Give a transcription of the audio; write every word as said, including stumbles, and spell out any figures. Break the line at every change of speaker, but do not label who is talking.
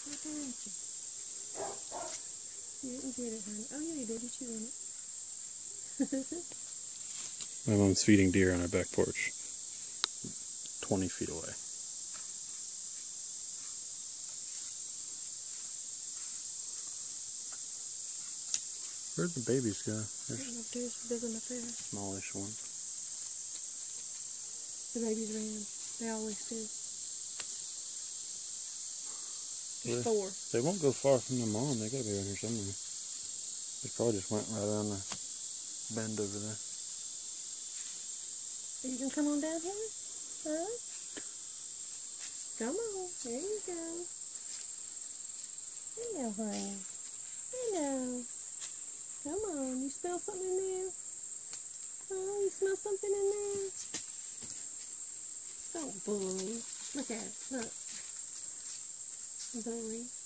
Looking at you. You didn't get it, honey. Oh, yeah, you did. You chewing it.
My mom's feeding deer on our back porch, twenty feet away. Where'd the babies go? There's
Deer's big enough there.
smallish one.
The babies ran. They always do. There's
They,
four.
they won't go far from their mom. They gotta be around here somewhere. They probably just went right around the bend over there.
You can come on down here? Huh? Come on. There you go. Hello, honey. Hello. Come on. You smell something in there? Oh, you smell something in there? Don't bully. Look at it. Look. Bully.